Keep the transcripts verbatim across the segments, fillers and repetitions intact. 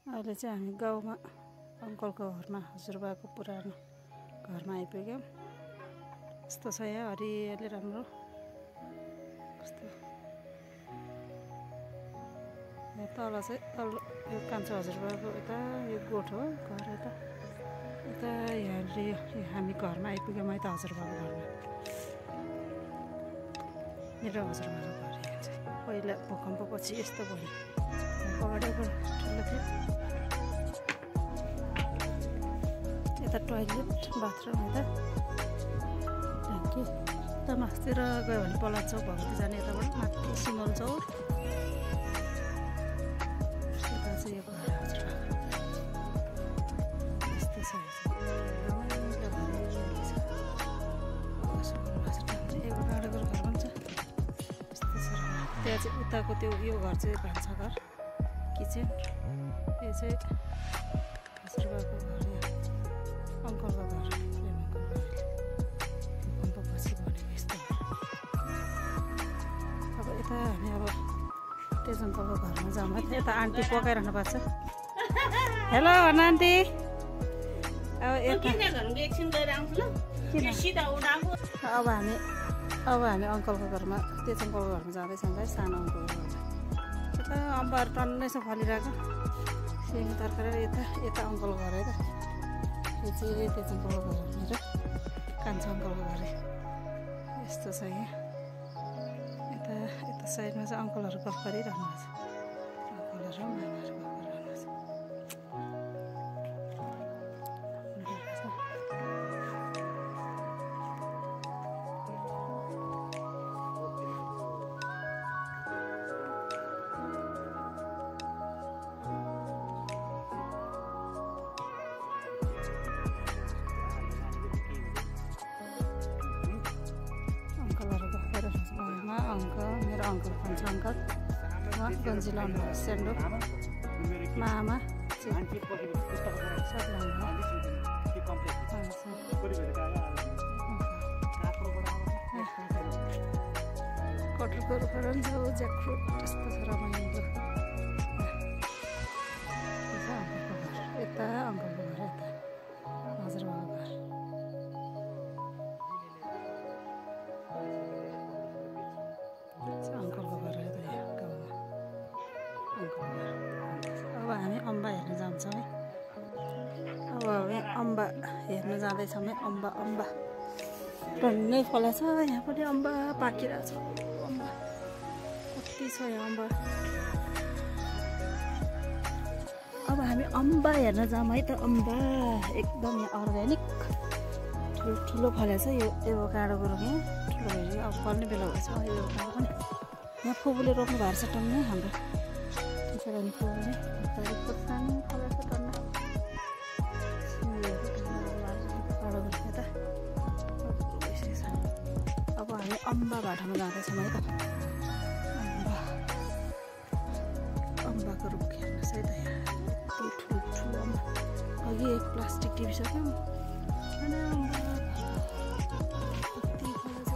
अहिले चाहिँ हामी गाउँमा अङ्कलको घरमा हजुरबाको पुरानो घरमा आइपुग्यौँ। यस्तो छ यहाँ हरियाली राम्रो। कस्तो यहाँ तल चाहिँ तल यो कान्छो हजुरबाको यता यो गोठ हो घर यता यता यहाँ हामी घरमा आइपुग्यौँ है त हजुरबाको घरमा। मेरो हजुरबाको घर यहाँ चाहिँ पहिला भूकम्पपछि यस्तो भयो। अगाडिको ठुलो थियो यता टोयलेट बाथरुम यता ट्याङ्की यता मास्तिर गयो भने पलाच चौक भगवती जाने यताबाट माथि सिमल चौक यता चाहिँ यो घर हजुरबाको यस्तो छ। एउटा गाडीको घर पनि छ यस्तो छ। त्यहाँ चाहिँ उताको त्यो यो घर चाहिँ भान्साघर किचन। यो चाहिँ हजुरबाको घर अङ्कलको घर प्रेम अङ्कलको घर भूकम्पपछि बनेको यस्तो घर। अब यता हामी अब तेज अङ्कलको घरमा जाऊँ है। यता आन्टी पकाइरहनु भएको छ। हेलो भन आन्टी। अब यता अब हामी अब हामी अङ्कलको घरमा तेज अङ्कलको घरमा जाँदैछौँ है। सानो अङ्कलको घरमा यता अम्बाहरू टन्नै छ फलिरहेको सिमी तरकारी। यता यता अङ्कलको घर है त। यो चाहिँ तेज अङ्कलको घर मेरो कान्छो अङ्कलको घर यस्तो छ यहाँ। यता यता साइडमा चाहिँ अङ्कलहरू गफ गरिरहनु भएको छ। अङ्कलहरू मामाहरू गफ गरिरहनु भएको छ। अङ्कल मेरो अङ्कल भन्छ अङ्कल गन्जी लाउनु सेन्डो मामा सब लाउनु कटरको पनि छ ज्याकफ्रुट यस्तो छ रमाइलो। यता अङ्कलको घर यता हजुरबाको घर अङ्कलको घर यता यहाँ गाउँमा अङ्कलको घर। अब हामी अम्बा हेर्न जान्छौँ है। अब हामी अम्बा हेर्न जाँदैछौँ है। अम्बा अम्बा टन्नै फला छ यहाँ पनि अम्बा पाकिरहेको छ। अम्बा कति छ यहाँ अम्बा। अब हामी अम्बा हेर्न जाऊँ है त। अम्बा एकदम यहाँ अर्ग्यानिक ठुलो फलेको छ। यो एभोकाडोको रुख यहाँ ठुलो भइसक्यो। अब फल्ने बेला भएछ एभोकाडो पनि। यहाँ फुपूले रोप्नु भएको छ टन्नै हाम्रो त्यसरी फुपूले खोर्सानी फलेको छ टन्न। अब हामी अम्बा बाटोमा जाँदैछौँ है त। अम्बा अम्बाको रुख हेर्नुहोस् है त यहाँ यति ठुल्ठुलो अम्बा। अघि एक प्लास्टिक टिपिसक्यौँ होइन अम्बा कति फलेछ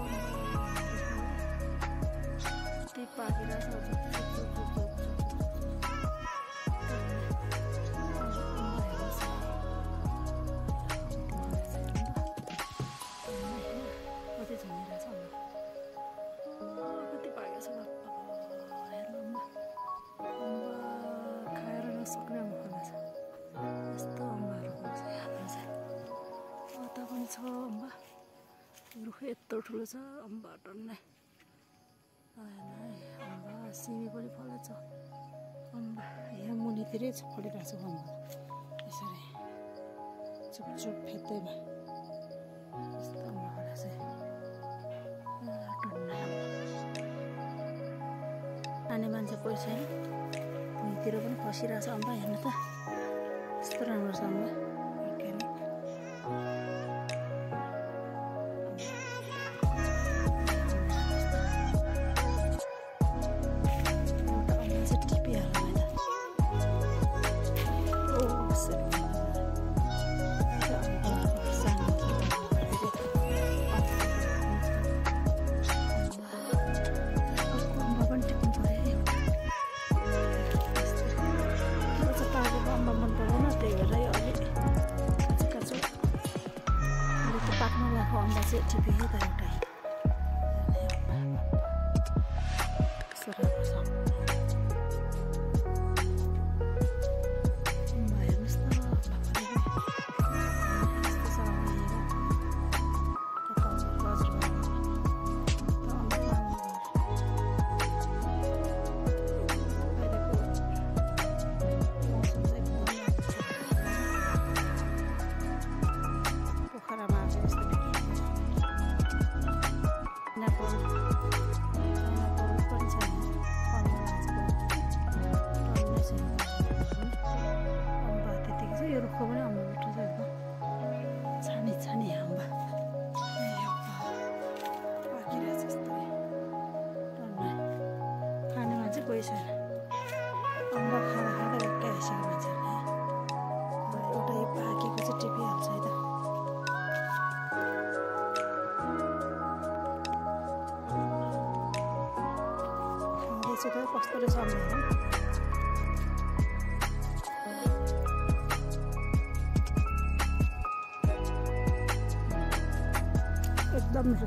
कति पाकिरहेछ। कति झुमिरहेछ अम्बा कति पाकेछ हेर्नु अम्बा अम्बा खाएर नसक्ने अम्बा फलेछ। यस्तो अम्बाहरू पाउँछ हाम्रो चाहिँ। यता पनि छ अम्बा रुख यत्रो ठुलो छ अम्बा टन्नै। अम्बा सिमी पनि फलेछ अम्बा यहाँ मुनितिरै फलिरहेको छ अम्बा यसरी चुपचुप फेदैमा यस्तो अम्बा फलेछ टन्नै। खाने मान्छे कोही छैन भुइँतिर पनि खसिरहेछ अम्बा हेर्नु त यस्तो राम्रो छ अम्बा अर्ग्यानिक। चाहिँ टिपी त एउटै सरको छ हेर्नुहोस् त यो रुखको पनि अम्बा मिठो छ एकदम छानी छानी अम्बा पाकिरहेछ यस्तो खाने मान्छे कोही छैन अम्बा खाँदा खाँदा रोक्कै आइसक्यो मान्छेहरूले एउटा यो पाकेको चाहिँ टिपिहाल्छ है त खाँदैछु त कस्तो रहेछ अम्बा एकदम मिठो छ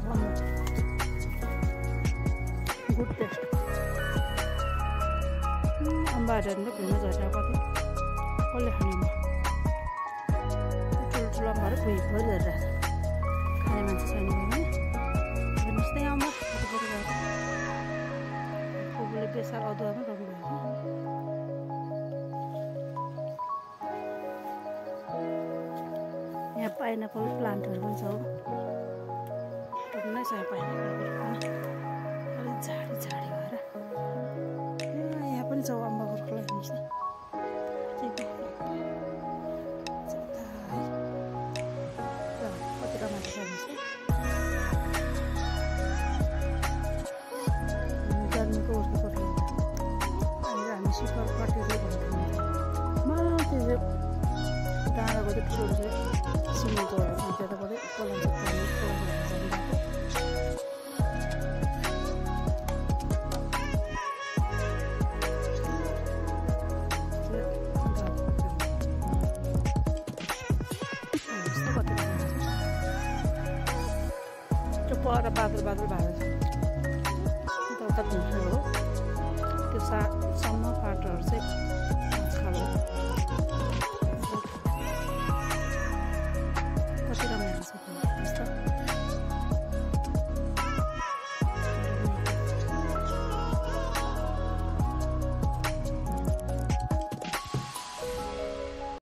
गुड टेस्ट अम्बाहरू हेर्नु घुम्न झरेर कति कसले खाने अम्बा ठुलो ठुलो अम्बाहरू भुइँ भरि झरेर खाने मान्छे छैन भने हेर्नुहोस् त यहाँ अम्बा फुपूले बेसार अदुवामा रोप्नुभएको यहाँ पाइनएप्पल प्लान्टहरू पनि छ नै छ पाइनएप्पल अलिक झाडी झाडी भएर यहाँ पनि छ अम्बाको रुखलाई हेर्नुहोस् न कति रमाइलो छ हेर्नुहोस् न जन्मेको उसको कोठा अहिले हामी सुपर कटेजले भन्थ्यौँ मलाई त्यो डाँडाको चाहिँ ठुलो चाहिँ सिमेन्टको त्यताबाटै कोला पर बादल बादल भएको छ उता उता घुम्छ हो त्यो सा